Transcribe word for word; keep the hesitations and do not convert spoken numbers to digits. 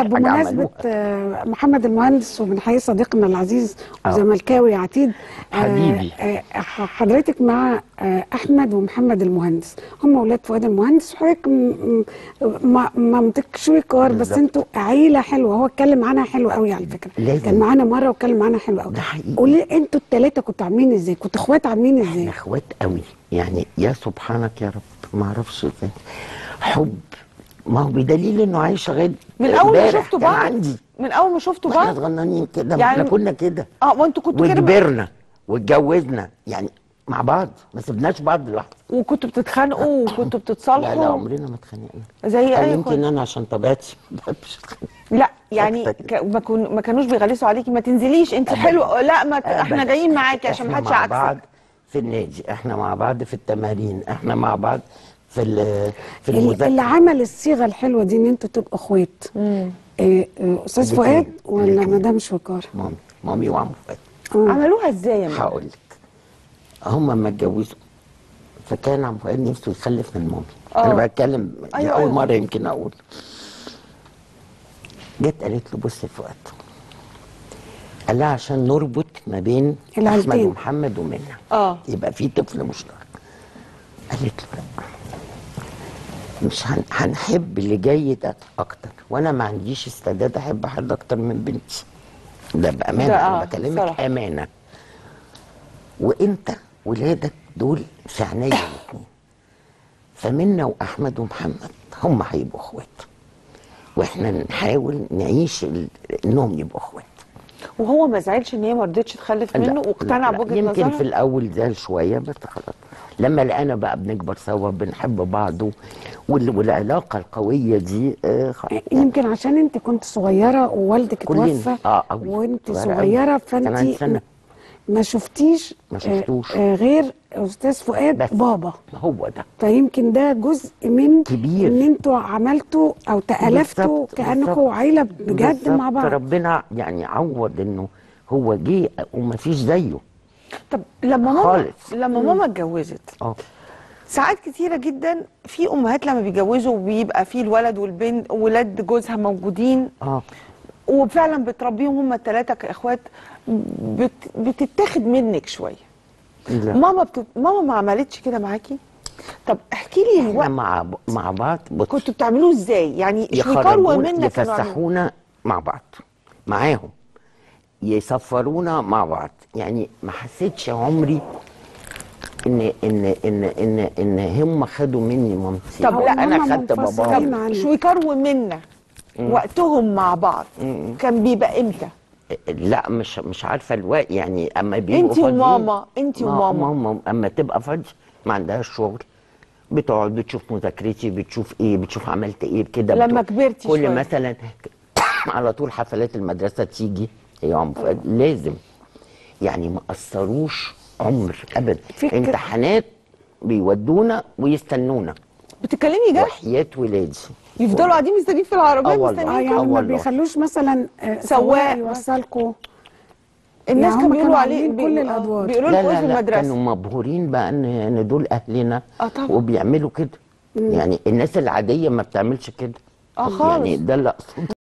طب بمناسبه محمد المهندس وبنحيي صديقنا العزيز وزملكاوي عتيد حبيبي، حضرتك مع احمد ومحمد المهندس، هم اولاد فؤاد المهندس، وحضرتك مامتك شويكار، بس انتوا عيله حلوه. هو اتكلم عنها حلو قوي على فكره، لازم. كان معانا مره واتكلم عنها حلو قوي. ده حقيقي. قولي انتوا الثلاثه كنتوا عاملين ازاي؟ كنتوا اخوات عاملين ازاي؟ احنا اخوات قوي يعني، يا سبحانك يا رب، ما اعرفش ازاي. حب، ما هو بدليل انه عايش لغايه من اول ما شفتوا بعض. عندي من اول ما شفتوا بعض احنا صغننين كده، يعني احنا كنا كده. اه وانتوا كنتوا كده وكبرنا واتجوزنا يعني مع بعض، ما سبناش بعض لوحدنا. وكنتوا بتتخانقوا وكنتوا بتتصالحوا؟ لا لا، عمرنا ما اتخانقنا. زي اي يمكن انا عشان طبيعتي ما بحبش اتخانق. لا يعني ك... ما, كن... ما كانوش بيغلسوا عليكي ما تنزليش انت حلوه؟ لا ما ت... احنا جايين معاكي عشان ما حدش يعكسك. احنا مع بعض في النادي، احنا مع بعض في التمارين، احنا مع بعض في في المذاكره. اللي عمل الصيغه الحلوه دي ان انتوا تبقوا اخوات، إيه استاذ فؤاد ولا مدام شويكار؟ مامي مامي وعمو فؤاد. عملوها ازاي يا ماما؟ هقول لك. هم لما اتجوزوا فكان عمو فؤاد نفسه يخلف من مامي. أوه. انا بتكلم دي أيوة اول أيوة. مره يمكن اقول. جت قالت له بص يا فؤاد، قال لها عشان نربط ما بين احمد ومحمد ومنى، اه يبقى في طفل مشترك. قالت له لا، مش هن... هنحب اللي جاي ده اكتر، وانا ما عنديش استعداد احب حد اكتر من بنتي. ده بامانه، انا بكلمك امانه. وانت ولادك دول في عينيا الاثنين، فمنى واحمد ومحمد هم هيبقوا اخوات، واحنا نحاول نعيش ال... انهم يبقوا اخوات. وهو ما زعلش ان هي ما رضتش تخلف منه واقتنع بوجهه نظرها؟ يمكن في الاول زعل شويه، بس خلاص لما لقينا بقى بنكبر سوا بنحب بعض والعلاقه القويه دي آه خلاص. يمكن عشان انت كنت صغيره ووالدك اتوفى اه وانت صغيره، فانت ما شفتيش ما شفتوش آه غير استاذ فؤاد بابا. هو ده، فيمكن ده جزء من كبير ان انتوا عملتوا او تالفتوا كانكم عيله بجد مع بعض. ربنا يعني عوض انه هو جه وما فيش زيه. طب لما ماما لما ماما اتجوزت اه ساعات كتيره جدا في امهات لما بيتجوزوا بيبقى في الولد والبنت ولاد جوزها موجودين اه وفعلا بتربيهم هم الثلاثه كاخوات، بت... بتتاخد منك شويه. لا. ماما بت... ماما ما عملتش كده معاكي؟ طب احكي لي الوقت مع ب... مع بعض كنتوا بتعملوه ازاي؟ يعني شويكار ومنى يفسحونا مع بعض معاهم، يسفرونا مع بعض، يعني ما حسيتش عمري ان ان ان ان ان هم خدوا مني مامتي. طب لا انا خدت بابا. شويكار ومنى وقتهم مع بعض مم. كان بيبقى امتى؟ لا مش مش عارفه الوقت يعني، اما بيبقوا انت وماما انت وماما ماما اما تبقى فاضيه ما عندهاش شغل بتقعد بتشوف مذاكرتي، بتشوف ايه، بتشوف عملت ايه كده. لما كبرتي كل شوية. مثلا على طول حفلات المدرسه تيجي هي عم لازم، يعني ما قصروش عمر ابدا. امتحانات بيودونا ويستنونا. بتتكلمي جد؟ وحياه ولادي يفضلوا قاعدين مستنيين في العربيه مستنيين. اه يعني ما بيخلوش مثلا سواق يوصلكوا. الناس يعني كانوا بيقولوا عليه كل الادوار. بيقولوا لكم ايه في المدرسه؟ كانوا مبهورين بقى ان ان دول اهلنا اه طبعا وبيعملوا كده. يعني الناس العاديه ما بتعملش كده اه خالص. يعني ده اللي اقصده.